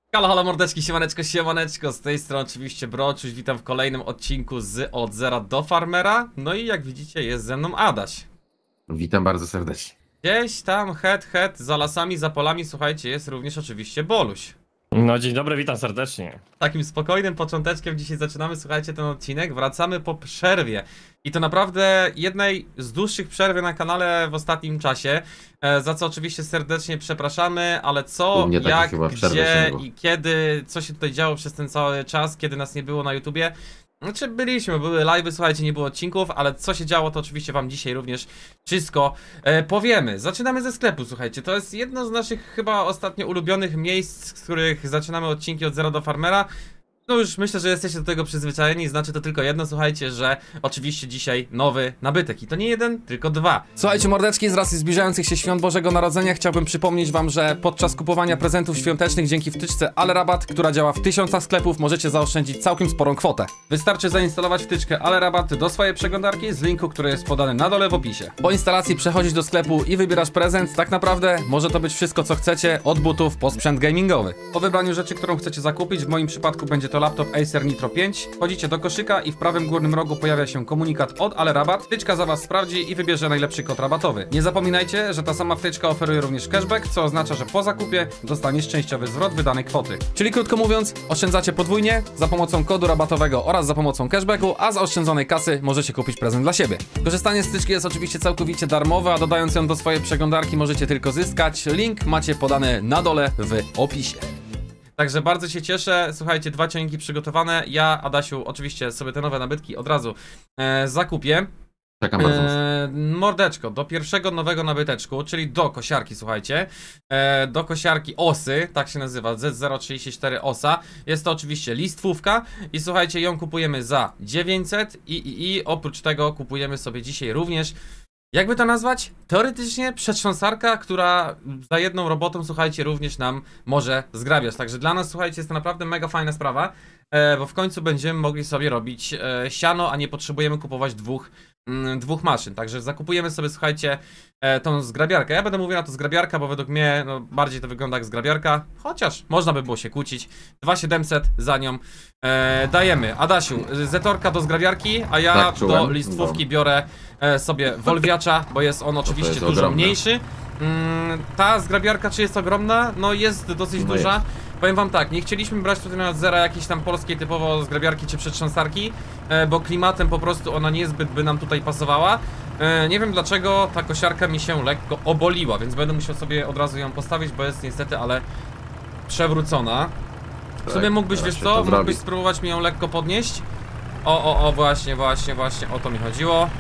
Halo, halo mordeczki, siemaneczko, siemaneczko, z tej strony oczywiście Broczuś, witam w kolejnym odcinku z Od Zera do Farmera. No i jak widzicie jest ze mną Adaś. Witam bardzo serdecznie. Gdzieś tam, za lasami, za polami, słuchajcie, jest również oczywiście Boluś. No dzień dobry, witam serdecznie. Takim spokojnym począteczkiem dzisiaj zaczynamy, słuchajcie, ten odcinek, wracamy po przerwie. I to naprawdę jednej z dłuższych przerwy na kanale w ostatnim czasie, za co oczywiście serdecznie przepraszamy, ale co, jak, gdzie i kiedy, co się tutaj działo przez ten cały czas, kiedy nas nie było na YouTubie. Znaczy były live'y, słuchajcie, nie było odcinków, ale co się działo, to oczywiście wam dzisiaj również wszystko powiemy. Zaczynamy ze sklepu, słuchajcie, to jest jedno z naszych chyba ostatnio ulubionych miejsc, z których zaczynamy odcinki od Zera do Farmera. No już myślę, że jesteście do tego przyzwyczajeni, znaczy to tylko jedno, słuchajcie, że oczywiście dzisiaj nowy nabytek i to nie jeden, tylko dwa. Słuchajcie mordeczki, z racji zbliżających się świąt Bożego Narodzenia chciałbym przypomnieć wam, że podczas kupowania prezentów świątecznych dzięki wtyczce Ale Rabat, która działa w 1000 sklepów, możecie zaoszczędzić całkiem sporą kwotę. Wystarczy zainstalować wtyczkę Ale Rabat do swojej przeglądarki z linku, który jest podany na dole w opisie. Po instalacji przechodzisz do sklepu i wybierasz prezent, tak naprawdę może to być wszystko co chcecie, od butów po sprzęt gamingowy. Po wybraniu rzeczy, którą chcecie zakupić, w moim przypadku będzie to laptop Acer Nitro 5. Wchodzicie do koszyka i w prawym górnym rogu pojawia się komunikat od Ale Rabat. Wtyczka za was sprawdzi i wybierze najlepszy kod rabatowy. Nie zapominajcie, że ta sama wtyczka oferuje również cashback, co oznacza, że po zakupie dostaniesz częściowy zwrot wydanej kwoty. Czyli krótko mówiąc, oszczędzacie podwójnie za pomocą kodu rabatowego oraz za pomocą cashbacku, a z oszczędzonej kasy możecie kupić prezent dla siebie. Korzystanie z wtyczki jest oczywiście całkowicie darmowe, a dodając ją do swojej przeglądarki możecie tylko zyskać. Link macie podany na dole w opisie. Także bardzo się cieszę, słuchajcie, 2 ciągniki przygotowane, ja, Adasiu, oczywiście sobie te nowe nabytki od razu zakupię. Czekam bardzo mocno. Mordeczko, do pierwszego nowego nabyteczku, czyli do kosiarki, słuchajcie, do kosiarki Osy, tak się nazywa, Z034 Osa, jest to oczywiście listwówka i słuchajcie, ją kupujemy za 900 i oprócz tego kupujemy sobie dzisiaj również, jakby to nazwać? Teoretycznie przetrząsarka, która za jedną robotą, słuchajcie, również nam może zgrabiać. Także dla nas, słuchajcie, jest to naprawdę mega fajna sprawa, bo w końcu będziemy mogli sobie robić siano, a nie potrzebujemy kupować dwóch maszyn. Także zakupujemy sobie, słuchajcie, tą zgrabiarkę. Ja będę mówił na to zgrabiarka, bo według mnie no, bardziej to wygląda jak zgrabiarka, chociaż można by było się kłócić. 2700 za nią dajemy. Adasiu, zetorka do zgrabiarki, a ja tak, do listwówki biorę sobie wolwiacza, bo jest on oczywiście jest dużo ogromne. mniejszy. Ta zgrabiarka czy jest ogromna? No jest dosyć duża. Jest. Powiem wam tak, nie chcieliśmy brać tutaj na zera jakiejś tam polskiej typowo zgrabiarki czy przetrząsarki, bo klimatem po prostu ona niezbyt by nam tutaj pasowała. Nie wiem dlaczego ta kosiarka mi się lekko oboliła, więc będę musiał sobie od razu ją postawić, bo jest niestety, ale przewrócona. W sumie mógłbyś, wiesz co, mógłbyś spróbować mi ją lekko podnieść. Właśnie, o to mi chodziło.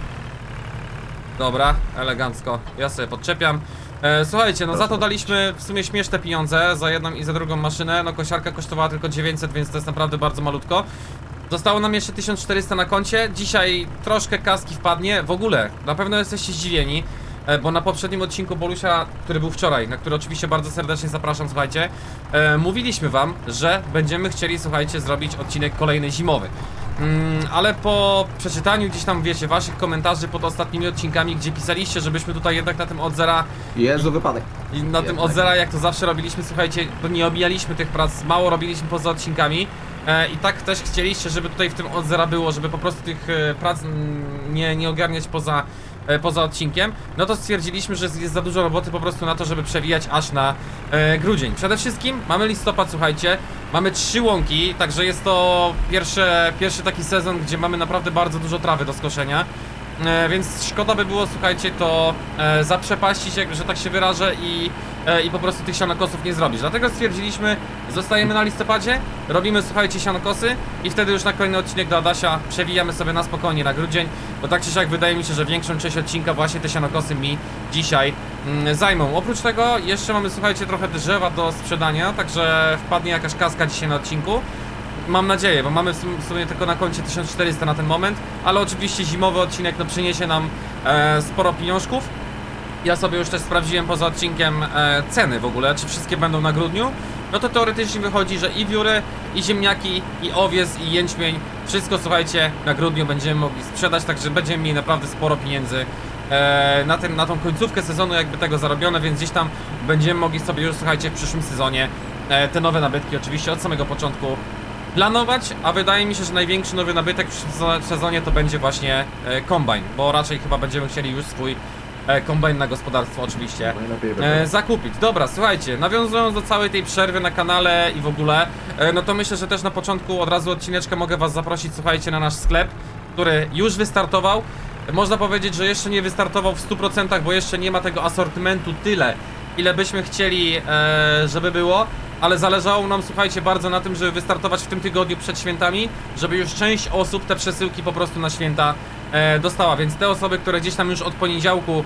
Dobra, elegancko, ja sobie podczepiam. Słuchajcie, no za to daliśmy w sumie śmieszne pieniądze, za jedną i za drugą maszynę. No kosiarka kosztowała tylko 900, więc to jest naprawdę bardzo malutko. Zostało nam jeszcze 1400 na koncie. Dzisiaj troszkę kaski wpadnie. W ogóle, na pewno jesteście zdziwieni, bo na poprzednim odcinku Bolusia, który był wczoraj, na który oczywiście bardzo serdecznie zapraszam, słuchajcie, mówiliśmy wam, że będziemy chcieli, słuchajcie, zrobić odcinek kolejny zimowy. Ale po przeczytaniu gdzieś tam, wiecie, waszych komentarzy pod ostatnimi odcinkami, gdzie pisaliście, żebyśmy tutaj jednak na tym od zera Jezu, wypadek. i na tym od zera, jak to zawsze robiliśmy, słuchajcie, to nie obijaliśmy tych prac, mało robiliśmy poza odcinkami. I tak też chcieliście, żeby tutaj w tym od zera było, żeby po prostu tych prac nie ogarniać poza odcinkiem. No to stwierdziliśmy, że jest za dużo roboty po prostu na to, żeby przewijać aż na grudzień. Przede wszystkim mamy listopad, słuchajcie, mamy 3 łąki, także jest to pierwszy taki sezon, gdzie mamy naprawdę bardzo dużo trawy do skoszenia. Więc szkoda by było, słuchajcie, to zaprzepaścić, że tak się wyrażę i po prostu tych sianokosów nie zrobić. Dlatego stwierdziliśmy, zostajemy na listopadzie, robimy, słuchajcie, sianokosy i wtedy już na kolejny odcinek do Adasia przewijamy sobie na spokojnie na grudzień, bo tak czy siak wydaje mi się, że większą część odcinka właśnie te sianokosy mi dzisiaj zajmą. Oprócz tego jeszcze mamy, słuchajcie, trochę drzewa do sprzedania, także wpadnie jakaś kaska dzisiaj na odcinku. Mam nadzieję, bo mamy w sumie tylko na koncie 1400 na ten moment, ale oczywiście zimowy odcinek no przyniesie nam sporo pieniążków. Ja sobie już też sprawdziłem poza odcinkiem ceny w ogóle, czy wszystkie będą na grudniu. No to teoretycznie wychodzi, że i wióry, i ziemniaki, i owiec, i jęczmień, wszystko, słuchajcie, na grudniu będziemy mogli sprzedać, także będziemy mieli naprawdę sporo pieniędzy na tą końcówkę sezonu jakby tego zarobione, więc gdzieś tam będziemy mogli sobie już, słuchajcie, w przyszłym sezonie te nowe nabytki oczywiście od samego początku planować, a wydaje mi się, że największy nowy nabytek w sezonie to będzie właśnie kombajn, bo raczej chyba będziemy chcieli już swój kombajn na gospodarstwo oczywiście Najlepiej będzie. zakupić. Dobra, słuchajcie, nawiązując do całej tej przerwy na kanale i w ogóle, no to myślę, że też na początku od razu odcineczka mogę was zaprosić, słuchajcie, na nasz sklep, który już wystartował. Można powiedzieć, że jeszcze nie wystartował w 100%, bo jeszcze nie ma tego asortymentu tyle, ile byśmy chcieli, żeby było, ale zależało nam, słuchajcie, bardzo na tym, żeby wystartować w tym tygodniu przed świętami, żeby już część osób te przesyłki po prostu na święta dostała, więc te osoby, które gdzieś tam już od poniedziałku,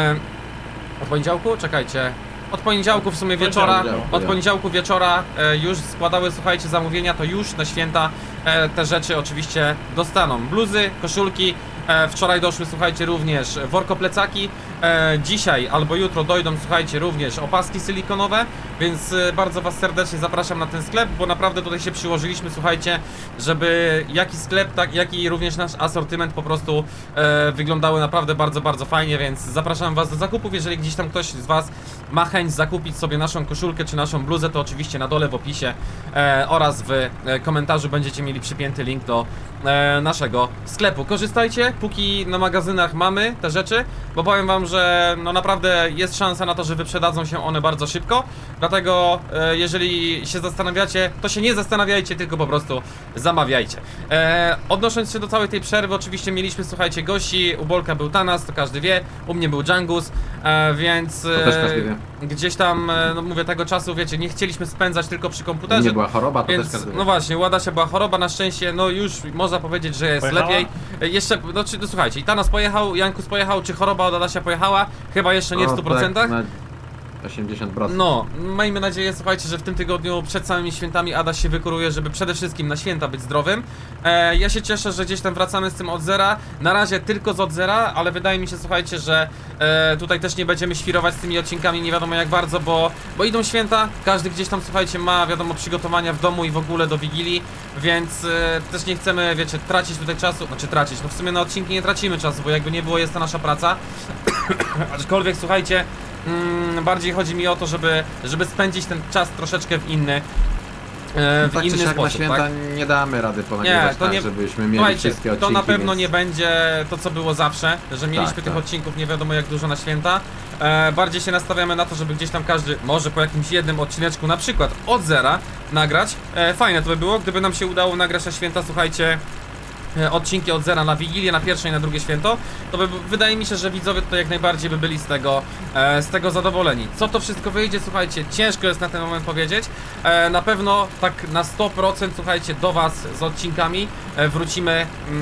czekajcie, od poniedziałku w sumie wieczora, od poniedziałku wieczora już składały, słuchajcie, zamówienia, to już na święta te rzeczy oczywiście dostaną. Bluzy, koszulki, wczoraj doszły, słuchajcie, również workoplecaki, dzisiaj albo jutro dojdą, słuchajcie, również opaski silikonowe, więc bardzo was serdecznie zapraszam na ten sklep, bo naprawdę tutaj się przyłożyliśmy, słuchajcie, żeby jak i sklep, tak jak i również nasz asortyment po prostu wyglądały naprawdę bardzo, bardzo fajnie, więc zapraszam was do zakupów. Jeżeli gdzieś tam ktoś z was ma chęć zakupić sobie naszą koszulkę czy naszą bluzę, to oczywiście na dole w opisie oraz w komentarzu będziecie mieli przypięty link do naszego sklepu. Korzystajcie, póki na magazynach mamy te rzeczy, bo powiem wam, że no naprawdę jest szansa na to, że wyprzedadzą się one bardzo szybko, dlatego jeżeli się zastanawiacie, to się nie zastanawiajcie, tylko po prostu zamawiajcie. Odnosząc się do całej tej przerwy, oczywiście mieliśmy, słuchajcie, gości, u Bolka był Tanas, to każdy wie, u mnie był Djangus, więc To też każdy wie. gdzieś tam, no mówię, tego czasu, wiecie, nie chcieliśmy spędzać tylko przy komputerze. Nie była choroba, to też Więc, każdy wie. no właśnie, u Adasia była choroba, na szczęście, no już można powiedzieć, że jest Pojechała? lepiej. Jeszcze, no, no słuchajcie, i Tanas pojechał, Jankus pojechał, czy choroba od Adasia pojechała? Chyba jeszcze nie w 100%. Tak, na 80%. No, miejmy nadzieję, słuchajcie, że w tym tygodniu przed samymi świętami Adaś się wykuruje, żeby przede wszystkim na święta być zdrowym. Ja się cieszę, że gdzieś tam wracamy z tym od zera. Na razie tylko z od zera, ale wydaje mi się, słuchajcie, że tutaj też nie będziemy świrować z tymi odcinkami nie wiadomo jak bardzo, bo idą święta, każdy gdzieś tam, słuchajcie, ma wiadomo przygotowania w domu i w ogóle do Wigilii, więc też nie chcemy, wiecie, tracić tutaj czasu, znaczy tracić, no w sumie na odcinki nie tracimy czasu, bo jakby nie było, jest to nasza praca. Aczkolwiek, słuchajcie, bardziej chodzi mi o to, żeby spędzić ten czas troszeczkę w inny Tak czy inny siak na sposób, święta tak? nie damy rady ponagrywać, to tak, nie- żebyśmy mieli Słuchajcie, wszystkie to odcinki. na pewno więc... nie będzie to, co było zawsze, że mieliśmy tych tak. odcinków nie wiadomo jak dużo na święta. Bardziej się nastawiamy na to, żeby gdzieś tam każdy może po jakimś jednym odcineczku, na przykład od zera, nagrać. Fajne to by było, gdyby nam się udało nagrać na święta, słuchajcie, odcinki od zera na Wigilię, na pierwsze i na drugie święto, to wydaje mi się, że widzowie tutaj jak najbardziej by byli z tego zadowoleni. Co to wszystko wyjdzie, słuchajcie, ciężko jest na ten moment powiedzieć. Na pewno tak na 100%, słuchajcie, do was z odcinkami wrócimy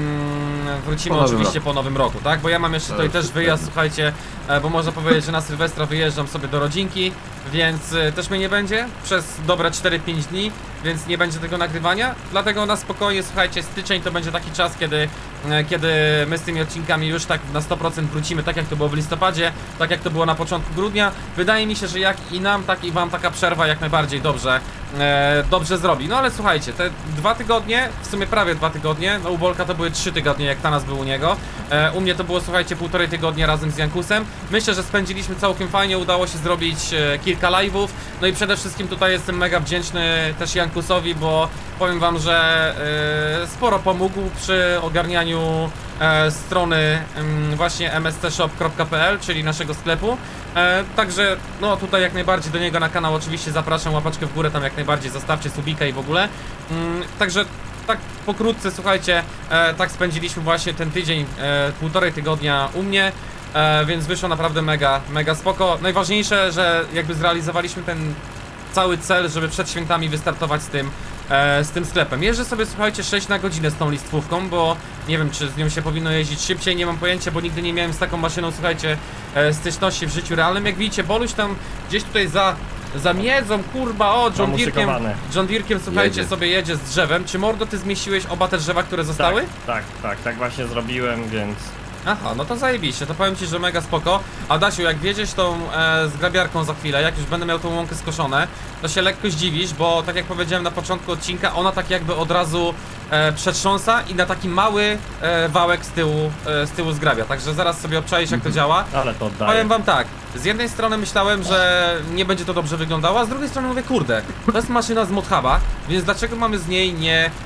Po nowym oczywiście roku. po nowym roku, tak? Bo ja mam jeszcze tutaj też wyjazd, słuchajcie, bo można powiedzieć, że na Sylwestra wyjeżdżam sobie do rodzinki, więc też mnie nie będzie przez dobre 4-5 dni, więc nie będzie tego nagrywania, dlatego na spokojnie, słuchajcie, styczeń to będzie taki czas, kiedy my z tymi odcinkami już tak na 100% wrócimy, tak jak to było w listopadzie, tak jak to było na początku grudnia. Wydaje mi się, że jak i nam, tak i wam taka przerwa jak najbardziej dobrze zrobi. No ale słuchajcie, te 2 tygodnie, w sumie prawie 2 tygodnie, no u Bolka to były 3 tygodnie, jak Tanas był u niego. U mnie to było, słuchajcie, 1,5 tygodnia razem z Jankusem. Myślę, że spędziliśmy całkiem fajnie, udało się zrobić kilka live'ów. No i przede wszystkim tutaj jestem mega wdzięczny też Jankusowi, bo powiem wam, że sporo pomógł przy ogarnianiu strony właśnie mstshop.pl, czyli naszego sklepu. Także no tutaj jak najbardziej do niego na kanał oczywiście zapraszam, łapaczkę w górę, tam jak najbardziej zostawcie subika i w ogóle. Także tak pokrótce, słuchajcie, tak spędziliśmy właśnie ten tydzień, 1,5 tygodnia u mnie. Więc wyszło naprawdę mega spoko. Najważniejsze, że jakby zrealizowaliśmy ten cały cel, żeby przed świętami wystartować z tym sklepem. Jeżdżę sobie, słuchajcie, 6 na godzinę z tą listwówką, bo nie wiem, czy z nią się powinno jeździć szybciej, nie mam pojęcia, bo nigdy nie miałem z taką maszyną, słuchajcie, styczności w życiu realnym. Jak widzicie, Boluś tam gdzieś tutaj za miedzą, kurwa, o, John Deere'kiem, słuchajcie, Jedzie. sobie jedzie z drzewem. Czy mordo, ty zmieściłeś oba te drzewa, które zostały? Tak właśnie zrobiłem, więc... Aha, no to zajebiście, to powiem ci, że mega spoko. Adasiu, jak wjedziesz tą zgrabiarką za chwilę, jak już będę miał tą łąkę skoszone, to się lekko zdziwisz, bo tak jak powiedziałem na początku odcinka, ona tak jakby od razu przetrząsa i na taki mały wałek z tyłu zgrabia. Także zaraz sobie obczaisz, jak to działa. Ale to oddaje. Powiem wam tak, z jednej strony myślałem, że nie będzie to dobrze wyglądało, a z drugiej strony mówię, kurde, to jest maszyna z ModHuba, więc dlaczego mamy z niej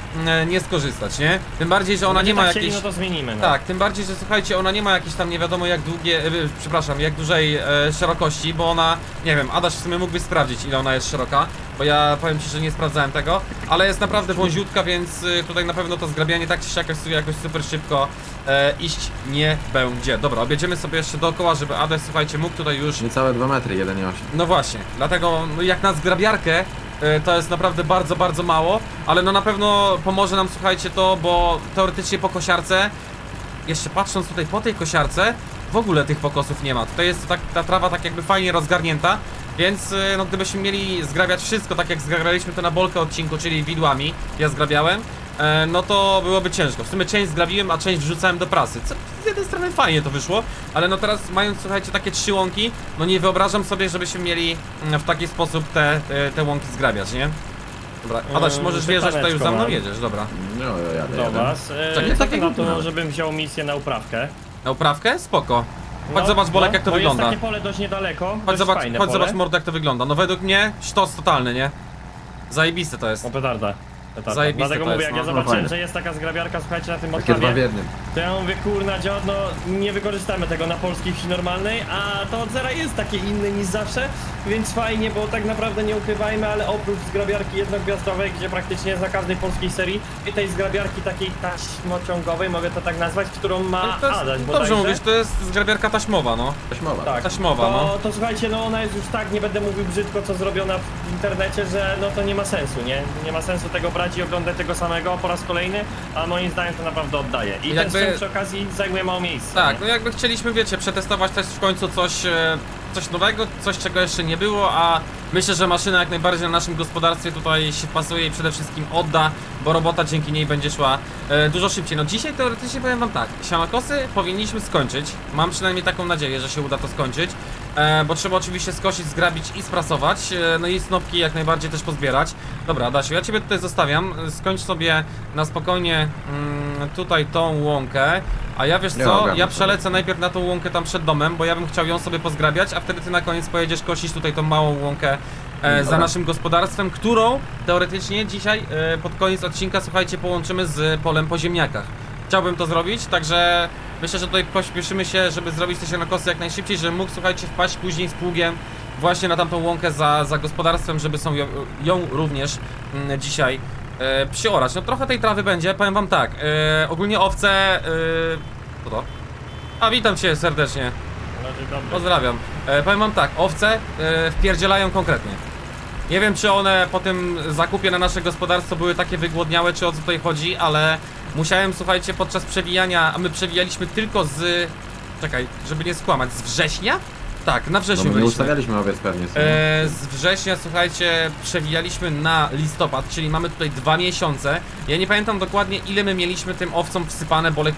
nie skorzystać, nie? Tym bardziej, że ona nie ma jakiejś... No to zmienimy, no. Tak, tym bardziej, że słuchajcie, ona nie ma jakiejś tam nie wiadomo jak długie, przepraszam, jak dużej szerokości, bo ona, nie wiem, Adaś w sumie mógłbyś sprawdzić, ile ona jest szeroka, bo ja powiem ci, że nie sprawdzałem tego, ale jest naprawdę wąziutka, więc tutaj na pewno to zgrabianie tak czy siak jakoś super szybko iść nie będzie. Dobra, objedziemy sobie jeszcze dookoła, żeby Adaś, słuchajcie, mógł tutaj już... Niecałe 2 metry, 1,8. No właśnie, dlatego no, jak na zgrabiarkę to jest naprawdę bardzo, bardzo mało, ale no na pewno pomoże nam, słuchajcie, to, bo teoretycznie po kosiarce, jeszcze patrząc tutaj po tej kosiarce, w ogóle tych pokosów nie ma. Tutaj jest ta trawa tak jakby fajnie rozgarnięta, więc no gdybyśmy mieli zgrabiać wszystko tak jak zgrabialiśmy to na Bolkę odcinku, czyli widłami, ja zgrabiałem, no to byłoby ciężko. W sumie część zgrabiłem, a część wrzucałem do prasy. Co z jednej strony fajnie to wyszło, ale no teraz mając, słuchajcie, takie 3 łąki, no nie wyobrażam sobie, żebyśmy mieli w taki sposób te łąki zgrabiać, nie? Dobra, Adaś, możesz wjeżdżać tutaj już za mną, jedziesz, dobra. No, jadę. Do was. Tak Na to, żebym wziął misję na uprawkę. Na uprawkę? Spoko. Chodź No, zobacz, Bolek, jak to wygląda. Jest takie pole dość niedaleko. Chodź fajne zobacz pole. mordo, jak to wygląda. No według mnie sztos totalny, nie? Zajebiste to jest. No petarda. Zajebiste Dlatego to mówię, jest, jak no. ja No zobaczyłem, fajne. że jest taka zgrabiarka, słuchajcie, na tym Takie 2 w odprawie, jednym. to ja mówię, kurna dziad, no nie wykorzystamy tego na polskiej wsi normalnej, a to od zera jest takie inne niż zawsze, więc fajnie, bo tak naprawdę nie ukrywajmy, ale oprócz zgrabiarki jednogwiazdowej, gdzie praktycznie za każdej polskiej serii i tej zgrabiarki takiej taśmociągowej, mogę to tak nazwać, którą ma To jest, Adaś dobrze bodajże. mówisz, to jest zgrabiarka taśmowa, no. Taśmowa. Tak, Taśmowa, to, no. to słuchajcie, no ona jest już tak, nie będę mówił brzydko, co zrobiona w internecie, że no to nie ma sensu, nie? Nie ma sensu tego brać i oglądać tego samego po raz kolejny, a moim zdaniem to naprawdę oddaje. I Jakby- ten sprzęt przy okazji zajmuje mało miejsca. Tak, nie? no jakby chcieliśmy, wiecie, przetestować też w końcu coś nowego, coś czego jeszcze nie było, a myślę, że maszyna jak najbardziej na naszym gospodarstwie tutaj się wpasuje i przede wszystkim odda, bo robota dzięki niej będzie szła dużo szybciej. No dzisiaj teoretycznie powiem wam tak, sianokosy powinniśmy skończyć, mam przynajmniej taką nadzieję, że się uda to skończyć, bo trzeba oczywiście skosić, zgrabić i sprasować, no i snopki jak najbardziej też pozbierać. Dobra, Adasiu, ja ciebie tutaj zostawiam, skończ sobie na spokojnie tutaj tą łąkę. A ja wiesz co, ja przelecę najpierw na tą łąkę tam przed domem, bo ja bym chciał ją sobie pozgrabiać, a wtedy ty na koniec pojedziesz kosić tutaj tą małą łąkę za naszym gospodarstwem, którą teoretycznie dzisiaj pod koniec odcinka, słuchajcie, połączymy z polem po ziemniakach. Chciałbym to zrobić, także myślę, że tutaj pośpieszymy się, żeby zrobić te sianokosy jak najszybciej, żebym mógł, słuchajcie, wpaść później z pługiem właśnie na tamtą łąkę za gospodarstwem, żeby ją również dzisiaj przyorać. No trochę tej trawy będzie, powiem wam tak, ogólnie owce, co to? A witam cię serdecznie, No, dzień dobry. pozdrawiam. Powiem wam tak, owce wpierdzielają konkretnie. Nie wiem, czy one po tym zakupie na nasze gospodarstwo były takie wygłodniałe, czy o co tutaj chodzi, ale musiałem, słuchajcie, podczas przewijania, a my przewijaliśmy tylko z... Czekaj, żeby nie skłamać, z września? Tak, na No wrześniu my nie byliśmy. ustawialiśmy owiec pewnie sobie. Z września, słuchajcie, przewijaliśmy na listopad, czyli mamy tutaj 2 miesiące. Ja nie pamiętam dokładnie, ile my mieliśmy tym owcom wsypane, Bolek,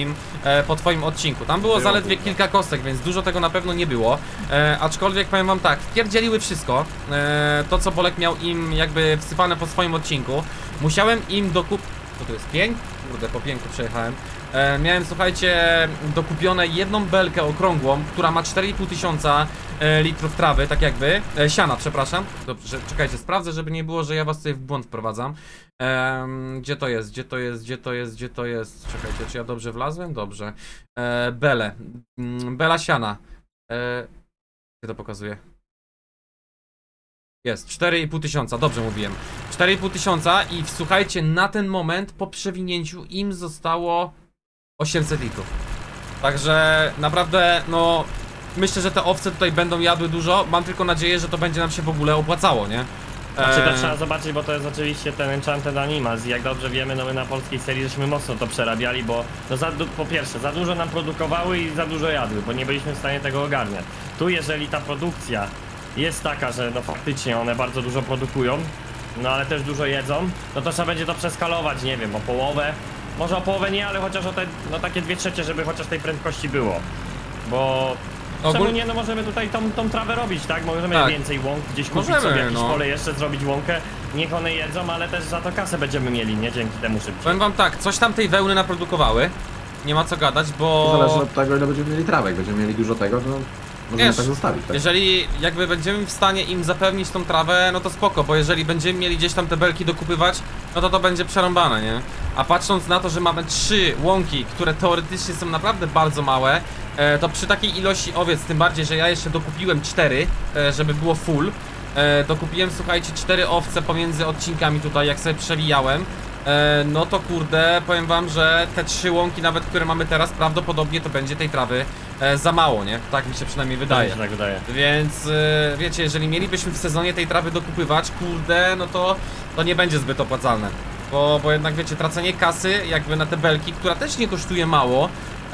po twoim odcinku. Tam było zaledwie kilka kostek, więc dużo tego na pewno nie było. Aczkolwiek powiem wam tak, wpierdzieliły wszystko. To, co Bolek miał im jakby wsypane po swoim odcinku. Musiałem im dokupić... Co to jest, pień? Kurde, po pięku przejechałem. Miałem, słuchajcie, dokupione jedną belkę okrągłą, która ma 4,5 tysiąca litrów trawy, tak jakby, siana, przepraszam. Dobrze, czekajcie, sprawdzę, żeby nie było, że ja was tutaj w błąd wprowadzam. Gdzie to jest, gdzie to jest, gdzie to jest, gdzie to jest? Czekajcie, czy ja dobrze wlazłem? Dobrze. Bele. Bela siana. Gdzie to pokazuje? Jest, 4,5 tysiąca, dobrze mówiłem. 4,5 tysiąca i słuchajcie, na ten moment po przewinięciu im zostało 800 litrów. Także naprawdę, no myślę, że te owce tutaj będą jadły dużo. Mam tylko nadzieję, że to będzie nam się w ogóle opłacało, nie? Znaczy to trzeba zobaczyć, bo to jest oczywiście ten Enchanted Animals i jak dobrze wiemy, no my na polskiej serii żeśmy mocno to przerabiali, bo no po pierwsze za dużo nam produkowały i za dużo jadły, bo nie byliśmy w stanie tego ogarniać. Tu jeżeli ta produkcja jest taka, że no faktycznie one bardzo dużo produkują, no ale też dużo jedzą, no to trzeba będzie to przeskalować, nie wiem, o połowę. Może o połowę nie, ale chociaż o te, no takie 2/3, żeby chociaż tej prędkości było. Bo czemu nie, no możemy tutaj tą trawę robić, tak? Możemy tak. więcej łąk gdzieś kupić Możemy, sobie jakieś no. pole jeszcze, zrobić łąkę. niech one jedzą, ale też za to kasę będziemy mieli, nie? Dzięki temu szybciej. Powiem wam tak, coś tam tej wełny naprodukowały. Nie ma co gadać, To bo... zależy od tego, ile będziemy mieli trawek. Jak będziemy mieli dużo tego, to możemy Wiesz, tak zostawić, tak? Jeżeli jakby będziemy w stanie im zapewnić tą trawę, no to spoko, bo jeżeli będziemy mieli gdzieś tam te belki dokupywać, no to będzie przerąbane, nie? A patrząc na to, że mamy 3 łąki, które teoretycznie są naprawdę bardzo małe, to przy takiej ilości owiec, tym bardziej, że ja jeszcze dokupiłem 4, żeby było full, dokupiłem, słuchajcie, 4 owce pomiędzy odcinkami tutaj, jak sobie przewijałem, no to kurde, powiem wam, że te 3 łąki nawet, które mamy teraz, prawdopodobnie to będzie tej trawy za mało, nie? Tak mi się przynajmniej wydaje. Tak wydaje. Więc wiecie, jeżeli mielibyśmy w sezonie tej trawy dokupywać, kurde, no to nie będzie zbyt opłacalne. Bo jednak wiecie, tracenie kasy jakby na te belki, która też nie kosztuje mało,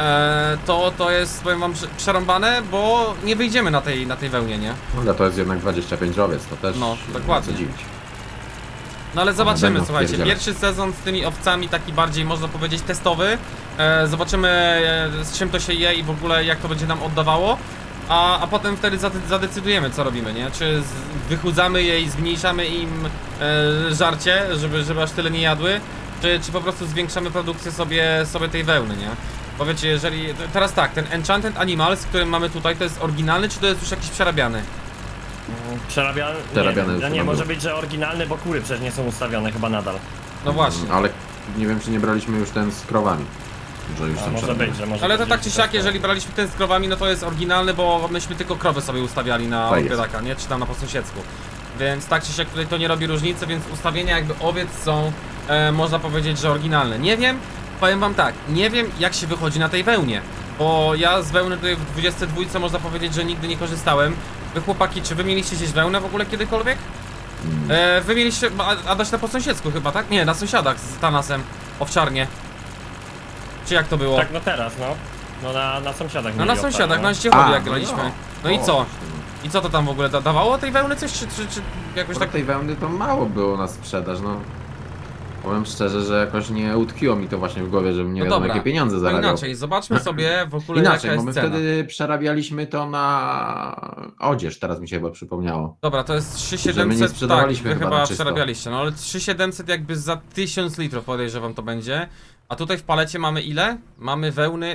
to jest, powiem wam, przerąbane, bo nie wyjdziemy na tej wełnie, nie? No ale to jest jednak 25 owiec, to też No, nie dokładnie. ma co dziwić. No ale zobaczymy, będą słuchajcie, wpierdzielać. pierwszy sezon z tymi owcami taki bardziej, można powiedzieć, testowy. Zobaczymy z czym to się je i w ogóle jak to będzie nam oddawało. A potem wtedy zadecydujemy, co robimy, nie? Czy wychudzamy je i zmniejszamy im żarcie, żeby aż tyle nie jadły, czy po prostu zwiększamy produkcję sobie tej wełny, nie? Bo wiecie, jeżeli... Teraz tak, ten Enchanted Animals, który mamy tutaj, to jest oryginalny, czy to jest już jakiś przerabiany? Przerabiany już nie chyba może był. być, że oryginalny, bo kury przecież nie są ustawione chyba nadal. No właśnie. Ale nie wiem, czy nie braliśmy już ten z krowami. Że już A, są może przed- być, że może Ale to być tak czy gdzieś siak, tak. jeżeli braliśmy ten z krowami, no to jest oryginalny, bo myśmy tylko krowy sobie ustawiali na Tak jest. opiedaka, nie? Czy tam na po sąsiedzku. Więc tak czy siak tutaj to nie robi różnicy, więc ustawienia jakby owiec są, można powiedzieć, że oryginalne. Nie wiem, powiem wam tak, nie wiem jak się wychodzi na tej wełnie. Bo ja z wełny tutaj w 22 można powiedzieć, że nigdy nie korzystałem. Wy chłopaki, czy wy mieliście gdzieś wełnę w ogóle kiedykolwiek? Wy mieliście, Adaś na po sąsiedzku chyba, tak? Nie, na sąsiadach z Tanasem, owczarnie. Czy jak to było? Tak, no teraz, no. No na sąsiadach. No mieli na sąsiadach, obszar, na no. Ściechowie jak no graliśmy. no. No i O, co? właśnie. I co to tam w ogóle dawało tej wełny coś, czy jakoś Tak tak... tej wełny to mało było na sprzedaż, no. Powiem szczerze, że jakoś nie utkwiło mi to właśnie w głowie, żebym nie No wiadomo dobra, jakie pieniądze No zarabiał. inaczej, zobaczmy sobie w ogóle Inaczej, jaka bo my jest cena. wtedy przerabialiśmy to na odzież, teraz mi się chyba przypomniało. Dobra, to jest Że my 3700, nie tak, sprzedawaliśmy wy chyba chyba na czysto. przerabialiście, no ale 3700 jakby za 1000 litrów podejrzewam to będzie. A tutaj w palecie mamy ile? Mamy wełny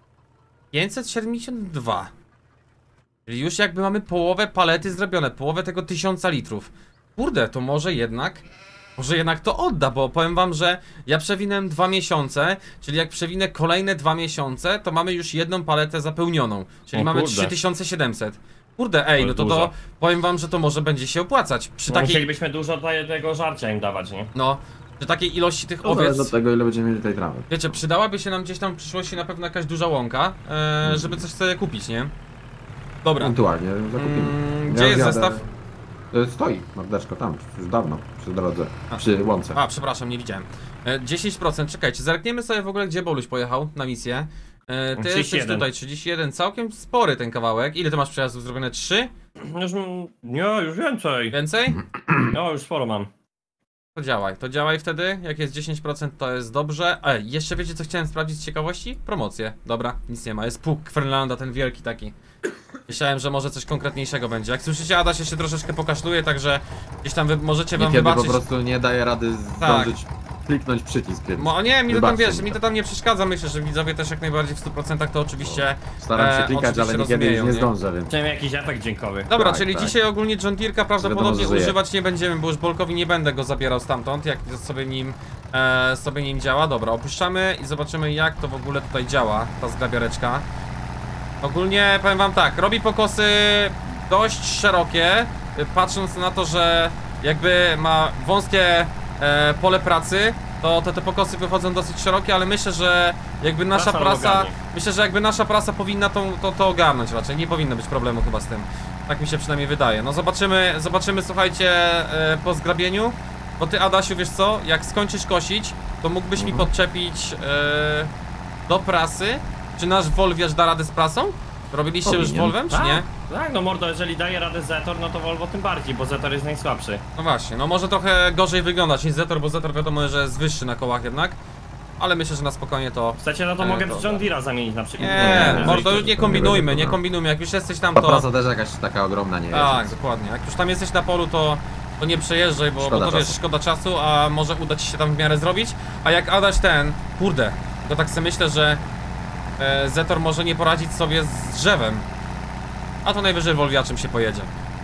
572. Czyli już jakby mamy połowę palety zrobione, połowę tego 1000 litrów. Kurde, to może jednak to odda, bo powiem wam, że ja przewinąłem 2 miesiące, czyli jak przewinę kolejne 2 miesiące, to mamy już jedną paletę zapełnioną, czyli O mamy kurde. 3700. Kurde, ej, To no to dużo. powiem wam, że to może będzie się opłacać. Przy No, takiej, musielibyśmy dużo tego żarcia im dawać, nie? no, przy takiej ilości tych To zależy od owiec, tego, ile będziemy mieli tej trawy. wiecie, przydałaby się nam gdzieś tam w przyszłości na pewno jakaś duża łąka, żeby coś sobie kupić, nie? Dobra. Ewentualnie zakupimy. Gdzie jest jadę- zestaw? Stoi, mordeczko, tam, już dawno, przy drodze, A. przy łące. A, przepraszam, nie widziałem. 10%, czekajcie, zerkniemy sobie w ogóle, gdzie Boluś pojechał na misję. Ty jesteś 31. tutaj, 31, całkiem spory ten kawałek. Ile ty masz przejazdów zrobione? 3? Już więcej. Więcej? No, już sporo mam. To działaj wtedy, jak jest 10% to jest dobrze. Jeszcze wiecie co chciałem sprawdzić z ciekawości? Promocje. Dobra, nic nie ma, jest puk Fernlanda, ten wielki taki. Myślałem, że może coś konkretniejszego będzie. Jak słyszycie, Adaś jeszcze troszeczkę pokaszluje, także gdzieś tam możecie wam Niekiedy wybaczyć. po prostu nie daje rady zdążyć kliknąć przycisk, więc Nie, mi to tam wybaczcie wiesz, mi mi to. to tam nie przeszkadza, myślę, że widzowie też jak najbardziej w 100% to oczywiście. staram się klikać, oczywiście ale niekiedy już rozumieją, nie nie? zdążę, więc... Chciałem jakiś efekt dźwiękowy. Dobra, Tak, czyli tak. dzisiaj ogólnie John Deere'ka prawdopodobnie Wiadomo, że żyje. używać nie będziemy, bo już Bolkowi nie będę go zabierał stamtąd, jak sobie nim działa. Dobra, opuszczamy i zobaczymy jak to w ogóle tutaj działa, ta zgrabiareczka. Ogólnie powiem wam tak, robi pokosy dość szerokie, patrząc na to, że jakby ma wąskie pole pracy, to te pokosy wychodzą dosyć szerokie, ale myślę, że jakby nasza Prasa prasa, ogarnie. myślę, że jakby nasza prasa powinna to ogarnąć raczej, nie powinno być problemu chyba z tym. Tak mi się przynajmniej wydaje. No zobaczymy słuchajcie po zgrabieniu, bo ty Adasiu wiesz co, jak skończysz kosić, to mógłbyś mi podczepić do prasy. Czy nasz Volviarz da radę z prasą? Robiliście już Powinien. Volvem, czy nie? Tak, no mordo, jeżeli daje radę Zetor, no to Volvo tym bardziej, bo Zetor jest najsłabszy. No właśnie, no może trochę gorzej wyglądać niż Zetor, bo Zetor wiadomo, że jest wyższy na kołach jednak. Ale myślę, że na spokojnie to... Chcecie, no to mogę to- John Deere'a zamienić na przykład. Nie, No, mordo, jeżeli- nie kombinujmy, nie kombinujmy, jak już jesteś tam Ta to... praca też jakaś taka ogromna nie jest. Tak, więc- dokładnie, jak już tam jesteś na polu to to nie przejeżdżaj, bo Szkoda to wiesz, czasu. szkoda czasu, a może uda ci się tam w miarę zrobić. A jak Adaś kurde, to tak sobie myślę, że Zetor może nie poradzić sobie z drzewem. A to najwyżej Wolwiaczem się pojedzie.